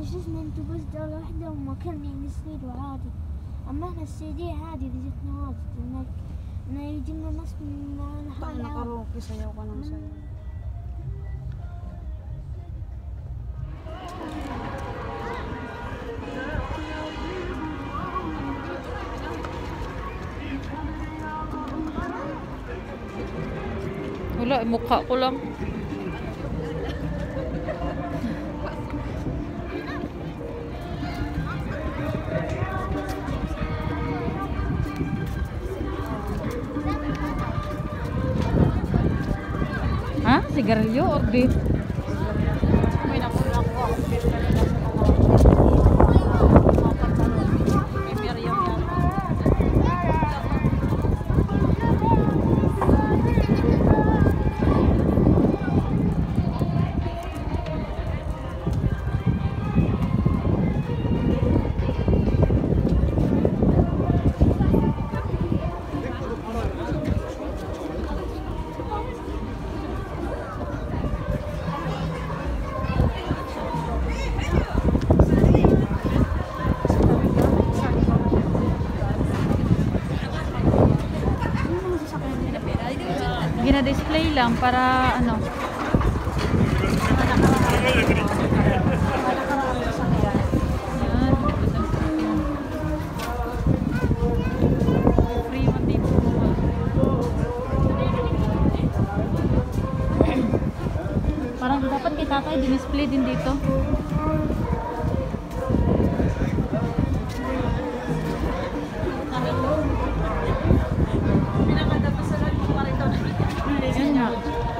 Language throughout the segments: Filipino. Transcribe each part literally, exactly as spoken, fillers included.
شو اسمه انتوا بس دولة واحدة ومكان يصير عادي. اما احنا السي دي عادي لجتنا واجد انك انه يجي لنا ناس من Baka الحال. nakaroke sayaw ka ng sayaw. Wala, mukha ko lang. Ha? Sigarilyo or beef? May nakula ko ako. May Miriam yan. Gina-display lang para ano. Free man dito. Parang dapat kita tayo din-display din dito. Yan nga.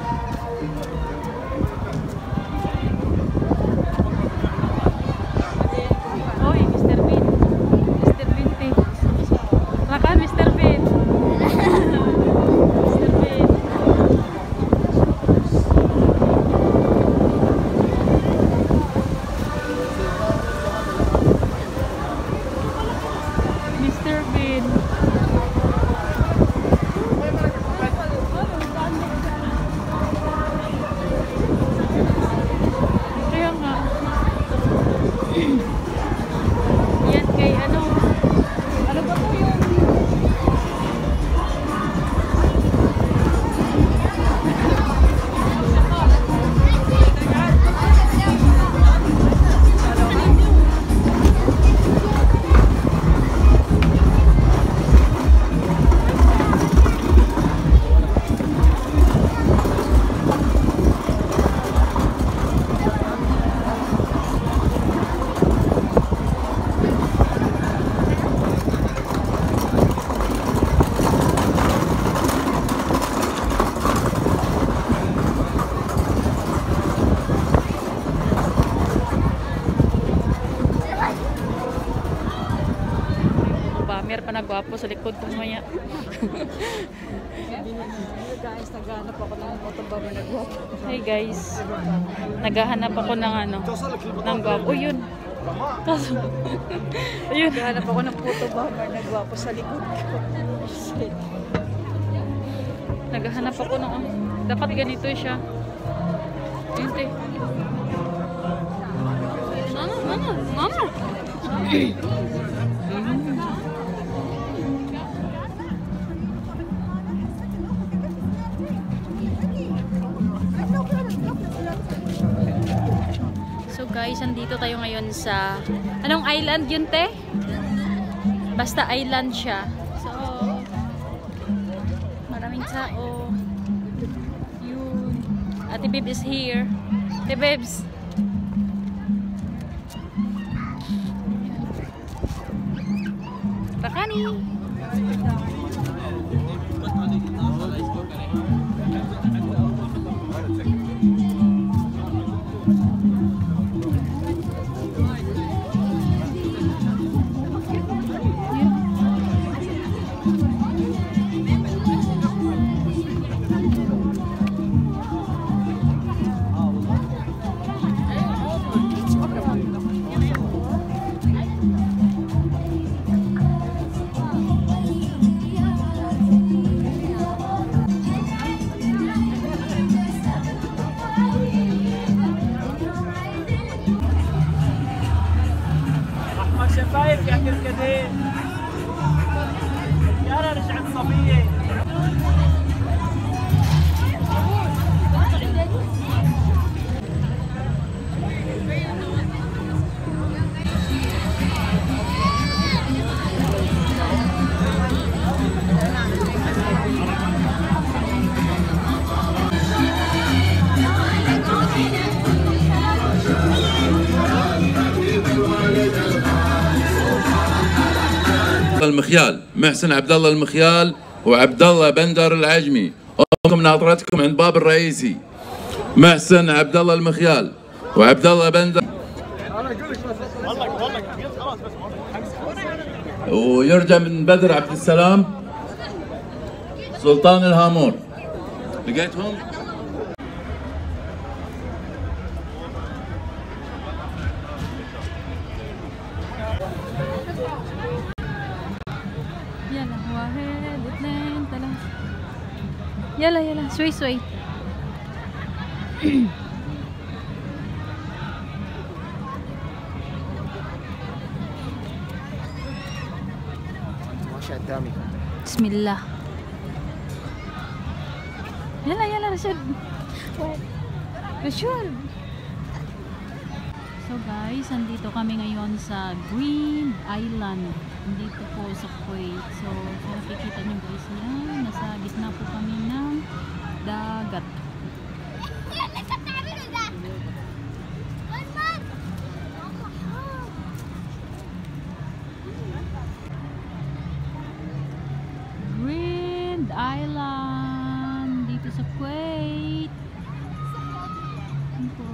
Oy, Mister Bean. Mister Bean, te. Lakan, Mister Bean. Mister Bean. Mister Bean. Kaya nga. Yan kay ano. Ano ba po yun? Bamer pa nagwapo sa likod ko maya. Guys, naghahanap ako ng motobama na gwapo. Hey guys, naghahanap ako ng ano, ng gwapo. Oh, yun. Kaso, ayun. Naghahanap ako ng motobama na gwapo sa likod ko. Naghahanap ako ng, dapat ganito siya. Yun, te. Mama, mama, mama. So guys, andito tayo ngayon sa anong island yun, te? Basta island siya. So maraming tao. Yun. Ate Beb is here. Ate Bebs. Rakani. المخيال محسن عبد الله المخيال وعبد الله بندر العجمي، امكم ناطرتكم عند باب الرئيسي. محسن عبد الله المخيال وعبد الله بندر، ويرجى من بدر عبد السلام سلطان الهامور. لقيتهم؟ يلا واحد اثنين ثلاثة. يلا يلا شوي شوي. بسم الله. يلا يلا Rashid. Rashid. So guys, andito kami ngayon sa Green Island. Dito po sa Kuwait. So, so nakikita nyo guys yan. Nasa gitna po kami ng dagat. Green Island dito sa Kuwait. Yan po.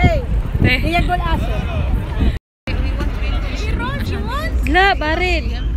لا بارد.